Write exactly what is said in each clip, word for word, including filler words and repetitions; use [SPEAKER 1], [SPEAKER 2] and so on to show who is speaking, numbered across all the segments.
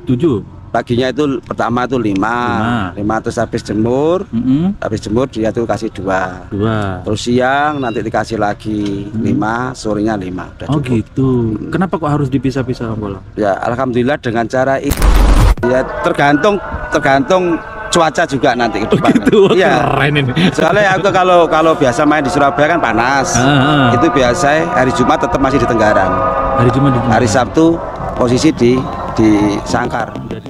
[SPEAKER 1] tujuh.
[SPEAKER 2] Paginya itu pertama itu lima, lima terus habis jemur,
[SPEAKER 1] mm-hmm.
[SPEAKER 2] habis jemur dia tuh kasih dua,
[SPEAKER 1] dua.
[SPEAKER 2] Terus siang nanti dikasih lagi mm-hmm. lima, sorenya lima. Udah
[SPEAKER 1] oh
[SPEAKER 2] cukup.
[SPEAKER 1] Gitu. Hmm. Kenapa kok harus dipisah-pisah Om Bolong?
[SPEAKER 2] Ya alhamdulillah dengan cara itu ya tergantung tergantung cuaca juga nanti ke depan.
[SPEAKER 1] Oh gitu,
[SPEAKER 2] ya.
[SPEAKER 1] Keren ini.
[SPEAKER 2] Soalnya aku kalau kalau biasa main di Surabaya kan panas,
[SPEAKER 1] ah, ah.
[SPEAKER 2] itu biasa hari Jumat tetap masih di Tenggarang.
[SPEAKER 1] Hari Jumat di Tenggarang.
[SPEAKER 2] Hari Sabtu posisi di di Sangkar.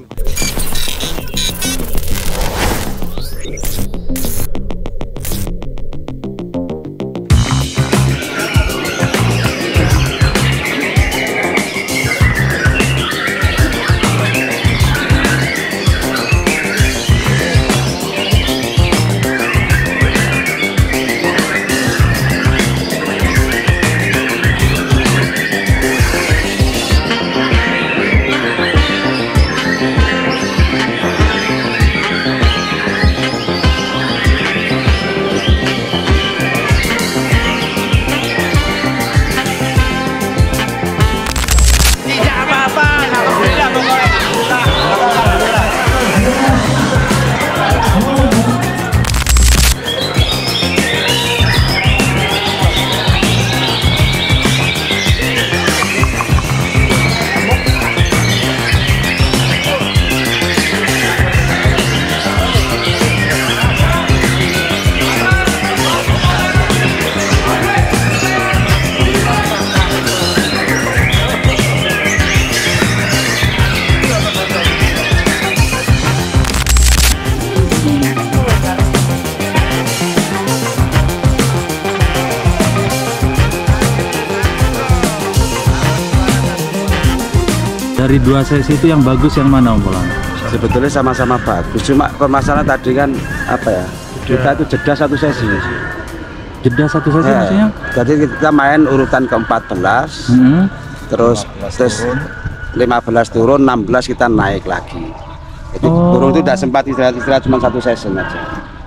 [SPEAKER 1] Dari dua sesi itu yang bagus yang mana Om Bolong?
[SPEAKER 2] Sebetulnya sama-sama bagus, cuma permasalahan tadi kan apa ya, kita itu jeda satu sesi.
[SPEAKER 1] Jeda satu sesi
[SPEAKER 2] ya,
[SPEAKER 1] maksudnya?
[SPEAKER 2] Jadi kita main urutan ke empat belas, mm-hmm. terus terus lima belas turun, enam belas kita naik lagi. Jadi oh. burung itu tidak sempat istirahat-istirahat cuma satu sesi aja.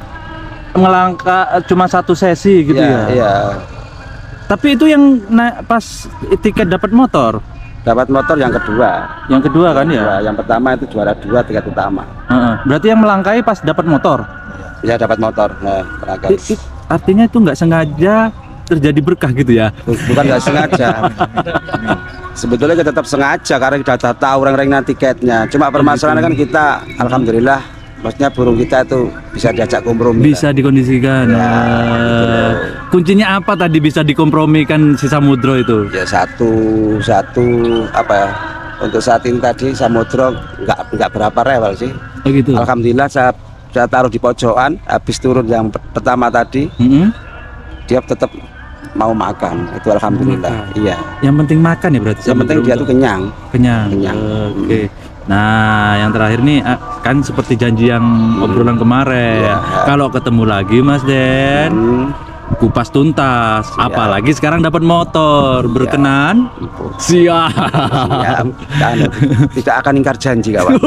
[SPEAKER 1] Ngelangkah cuma satu sesi gitu ya?
[SPEAKER 2] Iya. Ya.
[SPEAKER 1] Tapi itu yang pas tiket dapat motor?
[SPEAKER 2] Dapat motor yang kedua.
[SPEAKER 1] Yang kedua kan ya?
[SPEAKER 2] Yang pertama itu juara dua tiket utama.
[SPEAKER 1] Uh-uh. Berarti yang melangkai pas dapat motor?
[SPEAKER 2] Ya dapat motor. Nah,
[SPEAKER 1] I, artinya itu nggak sengaja terjadi berkah gitu ya?
[SPEAKER 2] Bukan nggak sengaja. Sebetulnya kita tetap sengaja karena kita tahu orang-orang tiketnya. Cuma permasalahan kan kita, alhamdulillah, maksudnya burung kita itu bisa diajak kompromi.
[SPEAKER 1] Bisa dikondisikan. Ya, uh, kuncinya apa tadi bisa dikompromikan si Samudro itu?
[SPEAKER 2] Ya satu satu apa ya? Untuk saat ini tadi Samudro nggak nggak berapa rewel sih.
[SPEAKER 1] Oh gitu.
[SPEAKER 2] Alhamdulillah saya saya taruh di pojokan, habis turun yang pertama tadi, mm-hmm. dia tetap mau makan. Itu alhamdulillah. Makan. Iya.
[SPEAKER 1] Yang penting makan ya berarti.
[SPEAKER 2] Yang penting dia tuh kenyang.
[SPEAKER 1] Kenyang.
[SPEAKER 2] Kenyang.
[SPEAKER 1] Oke. Okay. Nah, yang terakhir nih kan seperti janji yang hmm. obrolan kemarin. Ya. Kalau ketemu lagi Mas Den, hmm. kupas tuntas. Siap. Apalagi sekarang dapat motor, berkenan? Siap.
[SPEAKER 2] Siap. Dan tidak akan ingkar janji kawan.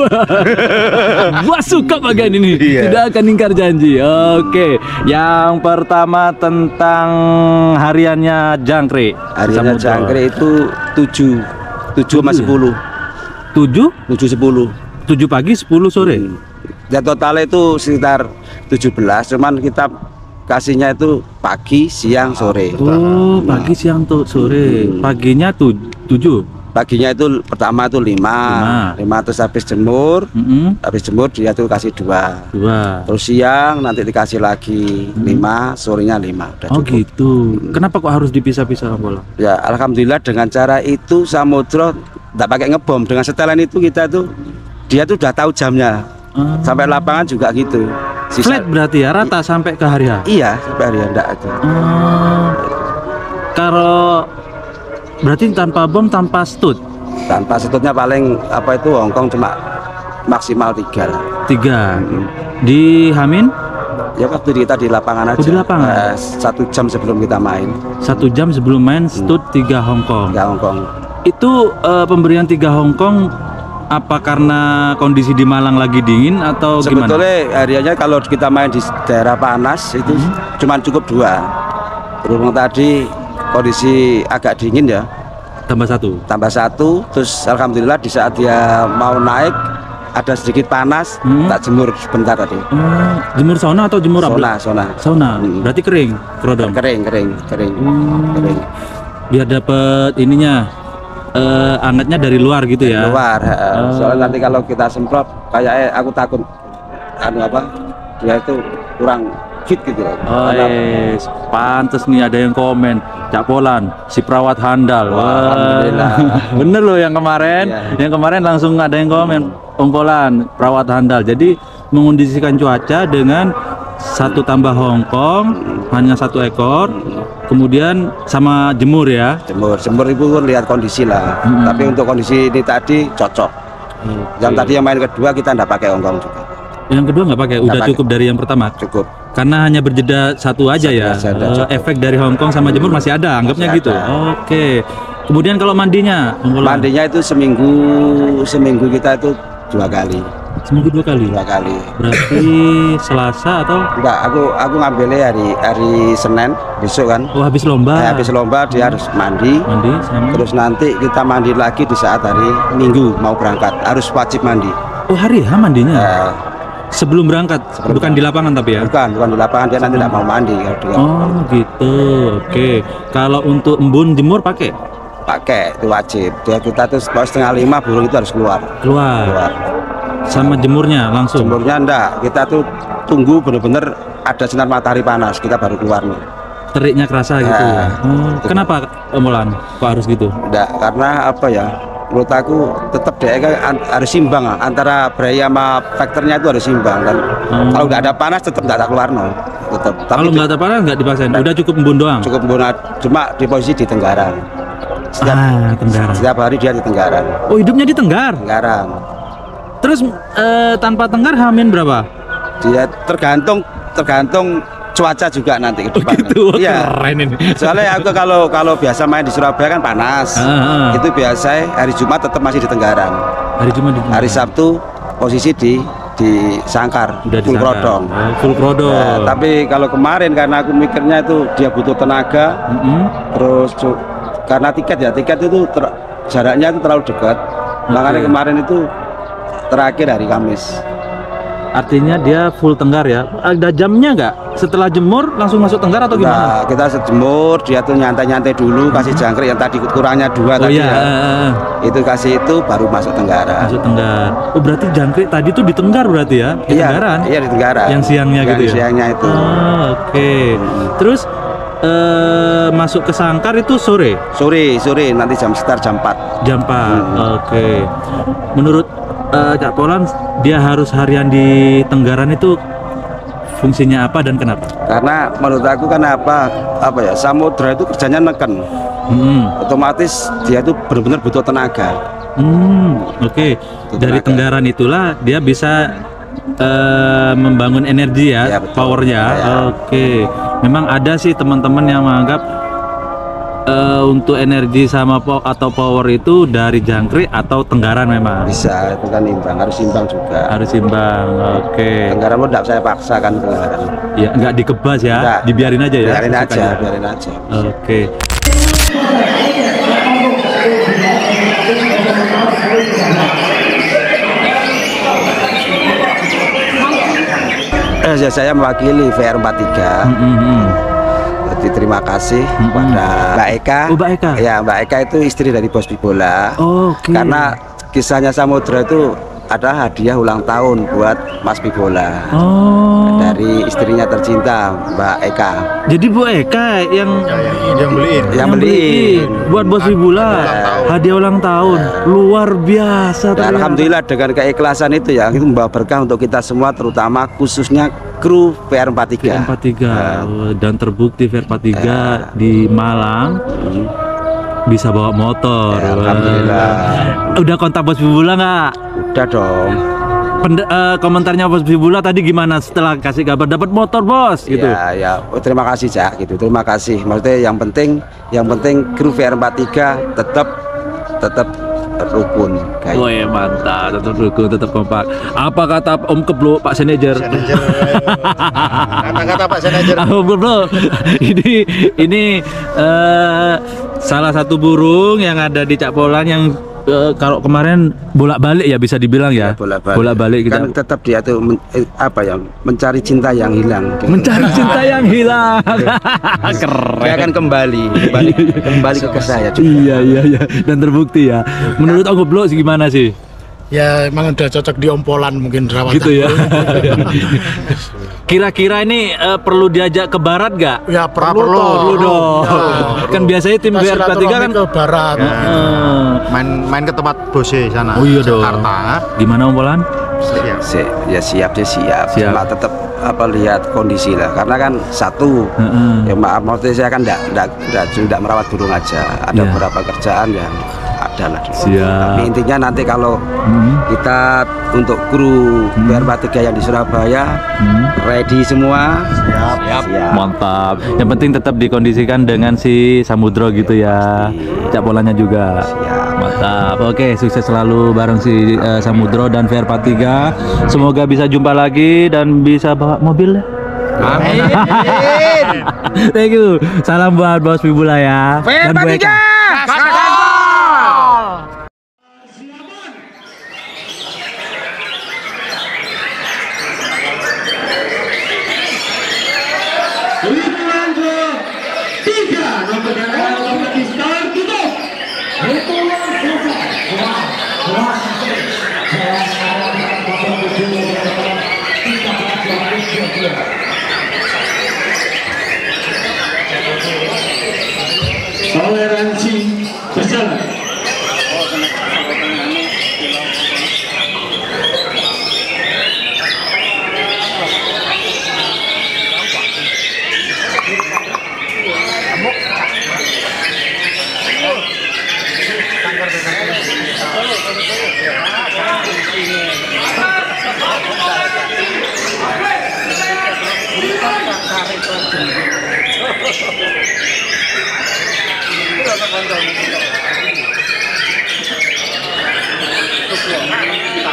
[SPEAKER 1] Gua suka bagian ini. Iya. Tidak akan ingkar janji. Oke. Yang pertama tentang hariannya jangkrik.
[SPEAKER 2] Hariannya jangkrik itu tujuh, tujuh sama sepuluh.
[SPEAKER 1] Tujuh?
[SPEAKER 2] Tujuh sepuluh.
[SPEAKER 1] Tujuh pagi, sepuluh sore.
[SPEAKER 2] Hmm. Ya totalnya itu sekitar tujuh belas, cuman kita kasihnya itu pagi, siang, sore.
[SPEAKER 1] Oh, pagi, siang, tuh sore. Hmm. Paginya tuh tujuh.
[SPEAKER 2] Paginya itu pertama itu lima, lima, lima terus habis jemur, mm-hmm. habis jemur dia tuh kasih dua,
[SPEAKER 1] dua.
[SPEAKER 2] Terus siang nanti dikasih lagi mm. lima, sorenya lima. Udah
[SPEAKER 1] oh
[SPEAKER 2] cukup.
[SPEAKER 1] Gitu. Hmm. Kenapa kok harus dipisah-pisah Om Bolong?
[SPEAKER 2] Ya alhamdulillah dengan cara itu Samudro tidak pakai ngebom, dengan setelan itu kita tuh dia tuh udah tahu jamnya. Hmm. Sampai lapangan juga gitu.
[SPEAKER 1] Sisa, flat berarti ya, rata I, sampai ke hari H?
[SPEAKER 2] Iya, sampai hari H enggak ada.
[SPEAKER 1] Hmm. Kalau berarti tanpa bom, tanpa stud?
[SPEAKER 2] Tanpa stutnya paling apa itu Hongkong cuma maksimal tiga lah.
[SPEAKER 1] Tiga? Hmm. Di Hamin?
[SPEAKER 2] Ya waktu kita di lapangan aja.
[SPEAKER 1] Oh, di lapangan?
[SPEAKER 2] Eh, satu jam sebelum kita main.
[SPEAKER 1] Satu jam sebelum main stud hmm. tiga Hongkong?
[SPEAKER 2] Tiga Hongkong.
[SPEAKER 1] Itu uh, pemberian tiga Hongkong apa karena kondisi di Malang lagi dingin atau
[SPEAKER 2] sebetulnya
[SPEAKER 1] gimana?
[SPEAKER 2] Sebetulnya hariannya kalau kita main di daerah panas itu hmm. cuma cukup dua. Berhubung tadi kondisi agak dingin ya.
[SPEAKER 1] Tambah satu.
[SPEAKER 2] Tambah satu, terus alhamdulillah di saat dia mau naik ada sedikit panas,
[SPEAKER 1] Hmm.
[SPEAKER 2] tak jemur sebentar tadi.
[SPEAKER 1] Oh, jemur sauna atau jemur apa?
[SPEAKER 2] Sauna, sauna.
[SPEAKER 1] Sauna.
[SPEAKER 2] Hmm.
[SPEAKER 1] Berarti kering, kerodong.
[SPEAKER 2] Kering, kering, kering,
[SPEAKER 1] Hmm.
[SPEAKER 2] kering.
[SPEAKER 1] Biar dapat ininya eh, angetnya dari luar gitu ya.
[SPEAKER 2] Keluar. heeh.
[SPEAKER 1] Oh.
[SPEAKER 2] Soalnya nanti kalau kita semprot, kayak aku takut, anu apa, dia itu kurang fit gitu loh.
[SPEAKER 1] Oh,
[SPEAKER 2] Karena-
[SPEAKER 1] yes. Pantes nih ada yang komen, Cak Polan, si perawat handal.
[SPEAKER 2] Wah,
[SPEAKER 1] Wah,
[SPEAKER 2] alhamdulillah.
[SPEAKER 1] bener loh yang kemarin,
[SPEAKER 2] Iya.
[SPEAKER 1] yang kemarin langsung ada yang komen, Om Polan, perawat handal. Jadi mengondisikan cuaca dengan satu tambah Hongkong, hanya satu ekor, kemudian sama jemur ya.
[SPEAKER 2] jemur, jemur itu kan lihat kondisi lah.
[SPEAKER 1] Hmm.
[SPEAKER 2] Tapi untuk kondisi ini tadi cocok. Yang tadi yang main kedua kita nggak pakai ongkong juga,
[SPEAKER 1] Yang kedua nggak pakai, udah
[SPEAKER 2] pakai.
[SPEAKER 1] cukup dari yang pertama.
[SPEAKER 2] cukup.
[SPEAKER 1] Karena hanya berjeda satu aja
[SPEAKER 2] Satu
[SPEAKER 1] ya.
[SPEAKER 2] aja, udah
[SPEAKER 1] Eh,
[SPEAKER 2] cukup.
[SPEAKER 1] efek dari Hongkong sama jemur masih ada, anggapnya
[SPEAKER 2] Masih
[SPEAKER 1] gitu.
[SPEAKER 2] ada.
[SPEAKER 1] Oke. Kemudian kalau mandinya, Om Polan?
[SPEAKER 2] Mandinya itu seminggu, seminggu kita itu dua kali,
[SPEAKER 1] Seminggu dua kali.
[SPEAKER 2] dua kali.
[SPEAKER 1] Berarti Selasa atau
[SPEAKER 2] Enggak, aku aku ngambilnya hari hari Senin besok kan.
[SPEAKER 1] oh habis lomba?
[SPEAKER 2] Eh, habis lomba dia harus mandi.
[SPEAKER 1] Mandi sama.
[SPEAKER 2] Terus nanti kita mandi lagi di saat hari Minggu mau berangkat, harus wajib mandi.
[SPEAKER 1] Oh hari H mandinya?
[SPEAKER 2] Eh,
[SPEAKER 1] Sebelum berangkat,
[SPEAKER 2] sebelum
[SPEAKER 1] bukan di lapangan tapi ya?
[SPEAKER 2] bukan, bukan di lapangan, dia nanti tidak mau mandi kalau dia
[SPEAKER 1] Oh gitu, oke. Kalau untuk embun jemur pakai
[SPEAKER 2] pakai itu wajib. Dia kita tuh kalau setengah lima burung itu harus keluar.
[SPEAKER 1] keluar,
[SPEAKER 2] Keluar.
[SPEAKER 1] sama jemurnya langsung.
[SPEAKER 2] Jemurnya enggak, kita tuh tunggu bener-bener ada sinar matahari panas, kita baru keluar nih.
[SPEAKER 1] Teriknya kerasa gitu.
[SPEAKER 2] Ya.
[SPEAKER 1] Oh, kenapa Om Polan? Kok harus gitu?
[SPEAKER 2] Enggak, karena apa ya? Menurut aku tetap dia kan an- harus simbang lah. Antara Braya sama faktornya itu harus simbang dan
[SPEAKER 1] Hmm.
[SPEAKER 2] kalau nggak ada panas tetap nggak tak keluar no. Tetap. Tapi
[SPEAKER 1] Kalau
[SPEAKER 2] di-
[SPEAKER 1] nggak ada panas nggak dipaksain, udah cukup embun doang.
[SPEAKER 2] cukup bunat, cuma di posisi di Tenggaran. Setiap,
[SPEAKER 1] Ah, Tenggaran.
[SPEAKER 2] setiap hari dia di Tenggaran.
[SPEAKER 1] Oh hidupnya di Tenggar.
[SPEAKER 2] Tenggaran.
[SPEAKER 1] Terus eh, tanpa Tenggar hamin berapa?
[SPEAKER 2] Dia tergantung tergantung cuaca juga nanti ke depan.
[SPEAKER 1] Gitu,
[SPEAKER 2] Iya.
[SPEAKER 1] keren ini.
[SPEAKER 2] Soalnya aku kalau kalau biasa main di Surabaya kan panas.
[SPEAKER 1] Ah, ah.
[SPEAKER 2] Itu biasa hari Jumat tetap masih di Tenggaran.
[SPEAKER 1] Hari Jumat di
[SPEAKER 2] Hari Sabtu posisi di di Sangkar,
[SPEAKER 1] udah
[SPEAKER 2] full
[SPEAKER 1] disangka.
[SPEAKER 2] Krodong.
[SPEAKER 1] Oh, full krodong.
[SPEAKER 2] Nah, tapi kalau kemarin karena aku mikirnya itu dia butuh tenaga,
[SPEAKER 1] Mm-mm.
[SPEAKER 2] terus cu- karena tiket ya tiket itu ter- jaraknya itu terlalu dekat, makanya
[SPEAKER 1] Oke.
[SPEAKER 2] kemarin itu terakhir hari Kamis.
[SPEAKER 1] Artinya dia full Tenggar ya. Ada jamnya nggak? Setelah jemur langsung masuk Tenggar atau gimana?
[SPEAKER 2] Nah, kita sejemur, dia tuh nyantai-nyantai dulu, kasih jangkrik yang tadi kurangnya dua
[SPEAKER 1] Oh
[SPEAKER 2] tadi
[SPEAKER 1] iya,
[SPEAKER 2] ya.
[SPEAKER 1] eh, eh,
[SPEAKER 2] Itu kasih itu baru masuk Tenggara.
[SPEAKER 1] masuk Tenggar. Oh berarti jangkrik tadi tuh di Tenggar berarti ya? Di
[SPEAKER 2] Iya,
[SPEAKER 1] Tenggaran?
[SPEAKER 2] iya di Tenggara.
[SPEAKER 1] Yang siangnya
[SPEAKER 2] Yang
[SPEAKER 1] gitu ya?
[SPEAKER 2] siangnya itu.
[SPEAKER 1] Oh, oke. Terus eh, masuk ke Sangkar itu sore?
[SPEAKER 2] Sore, sore nanti jam sekitar jam empat.
[SPEAKER 1] Jam empat.
[SPEAKER 2] Hmm.
[SPEAKER 1] Oke. Menurut eh, Cak Polan, dia harus harian di Tenggaran itu fungsinya apa dan kenapa?
[SPEAKER 2] Karena menurut aku kan apa apa ya, samudra itu kerjanya neken.
[SPEAKER 1] Hmm.
[SPEAKER 2] Otomatis dia itu benar-benar butuh tenaga.
[SPEAKER 1] Hmm, oke.
[SPEAKER 2] Itu
[SPEAKER 1] Dari
[SPEAKER 2] tenaga.
[SPEAKER 1] Tenggaran itulah dia bisa eh, membangun energi ya,
[SPEAKER 2] Ya, betul.
[SPEAKER 1] powernya.
[SPEAKER 2] Ya.
[SPEAKER 1] Oke. Memang ada sih teman-teman yang menganggap eh, untuk energi sama po atau power itu dari jangkrik atau Tenggaran memang
[SPEAKER 2] Bisa, itu kan imbang, harus imbang juga.
[SPEAKER 1] harus imbang. Oke.
[SPEAKER 2] Tenggara pun tidak saya paksakan Tenggara.
[SPEAKER 1] Ya nggak dikebas ya,
[SPEAKER 2] Nggak.
[SPEAKER 1] dibiarin aja ya.
[SPEAKER 2] Biarin aja,
[SPEAKER 1] sukanya.
[SPEAKER 2] biarin aja.
[SPEAKER 1] Oke.
[SPEAKER 2] Eh, ya, saya mewakili V R empat puluh tiga.
[SPEAKER 1] Hmm, hmm, hmm.
[SPEAKER 2] Jadi terima kasih
[SPEAKER 1] Mm-mm.
[SPEAKER 2] kepada Mbak Eka.
[SPEAKER 1] Oh, Mbak Eka.
[SPEAKER 2] Ya, Mbak Eka itu istri dari Bos Bibola.
[SPEAKER 1] Oke.
[SPEAKER 2] Karena kisahnya Samudra itu ada hadiah ulang tahun buat Mas Bibola
[SPEAKER 1] Oh.
[SPEAKER 2] dari istrinya tercinta Mbak Eka.
[SPEAKER 1] Jadi Bu Eka yang
[SPEAKER 3] yang beliin
[SPEAKER 2] Yang beliin.
[SPEAKER 1] buat Bos Bibula hadiah ulang tahun luar biasa.
[SPEAKER 2] Dan
[SPEAKER 1] ternyata.
[SPEAKER 2] alhamdulillah dengan keikhlasan itu ya itu membawa berkah untuk kita semua, terutama khususnya kru V R empat puluh tiga.
[SPEAKER 1] V R empat puluh tiga Oh, dan terbukti V R empat puluh tiga di Malang bisa bawa motor.
[SPEAKER 2] Ya, alhamdulillah.
[SPEAKER 1] Wah. Udah kontak Bos Bibula nggak?
[SPEAKER 2] Udah dong.
[SPEAKER 1] Pende- eh, komentarnya Bos Bibula tadi gimana setelah kasih kabar dapat motor bos gitu?
[SPEAKER 2] Ya, ya. Oh, terima kasih Cak gitu. Terima kasih. Maksudnya yang penting yang penting kru V R empat puluh tiga tetap tetap rukun kayak.
[SPEAKER 1] Woi mantap, tetap rukun, tetap kompak. Apa kata Om Keblo, Pak Senejer?
[SPEAKER 3] Senajer. Kata-kata Pak Senajer.
[SPEAKER 1] Om Keblo, ini ini eh, salah satu burung yang ada di Cak Polan yang eh, kalau kemarin bolak-balik ya bisa dibilang ya.
[SPEAKER 2] bolak-balik.
[SPEAKER 1] Bolak-balik kita
[SPEAKER 2] Kan tetap dia tuh men- eh, apa ya, mencari cinta yang hilang. gitu.
[SPEAKER 1] mencari cinta yang hilang. Keren.
[SPEAKER 2] Dia akan kembali, kembali, kembali ke saya juga.
[SPEAKER 1] Iya iya iya dan terbukti ya. Menurut Om Goblo sih gimana sih?
[SPEAKER 4] Ya emang udah cocok di ompolan mungkin rawatan.
[SPEAKER 1] Gitu ya. Kira-kira ini eh, perlu diajak ke barat gak?
[SPEAKER 4] Ya perlu,
[SPEAKER 3] perlu,
[SPEAKER 4] toh.
[SPEAKER 1] Perlu dong.
[SPEAKER 4] Ya,
[SPEAKER 1] Kan biasanya tim
[SPEAKER 4] Kita
[SPEAKER 1] B R tiga
[SPEAKER 4] silaturahmi
[SPEAKER 1] kan
[SPEAKER 4] ke barat.
[SPEAKER 1] eh,
[SPEAKER 3] Main main ke tempat Bose sana.
[SPEAKER 1] Oh iya dong.
[SPEAKER 3] Jakarta.
[SPEAKER 1] gimana Om Polan?
[SPEAKER 3] Iya.
[SPEAKER 2] Si, ya siap sih siap.
[SPEAKER 1] Siap.
[SPEAKER 2] Cuma tetap apa lihat kondisi lah. Karena kan satu,
[SPEAKER 1] Heeh.
[SPEAKER 2] ya maaf maksudnya saya kan enggak enggak enggak, enggak merawat burung aja. Ada
[SPEAKER 1] Iya.
[SPEAKER 2] beberapa kerjaan yang ada lah dulu.
[SPEAKER 1] Siap.
[SPEAKER 2] Tapi intinya nanti kalau
[SPEAKER 1] Hmm.
[SPEAKER 2] kita untuk kru B R tiga yang di Surabaya
[SPEAKER 1] Hmm.
[SPEAKER 2] ready semua.
[SPEAKER 3] Siap.
[SPEAKER 2] Siap.
[SPEAKER 1] Mantap. Yang penting tetap dikondisikan dengan si Samudro gitu ya. Cak Polanya juga.
[SPEAKER 2] Siap.
[SPEAKER 1] Mantap. Oke, sukses selalu bareng si eh, Samudro dan V R tiga. Semoga bisa jumpa lagi dan bisa bawa mobil ya.
[SPEAKER 3] Amin.
[SPEAKER 1] Thank you. Salam buat Bos Bibula ya. Dan Bu Eka.
[SPEAKER 5] Toleransi berjalan.
[SPEAKER 3] Kita